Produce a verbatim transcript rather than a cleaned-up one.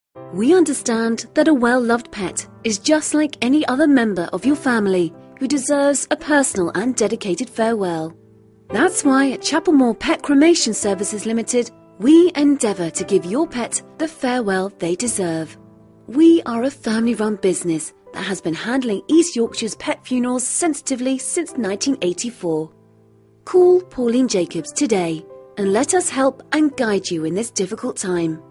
We understand that a well-loved pet is just like any other member of your family who deserves a personal and dedicated farewell. That's why at Chapel Moor Pet Cremation Services Limited, we endeavour to give your pet the farewell they deserve. We are a family-run business that has been handling East Yorkshire's pet funerals sensitively since nineteen eighty-four. Call Pauline Jacobs today and let us help and guide you in this difficult time.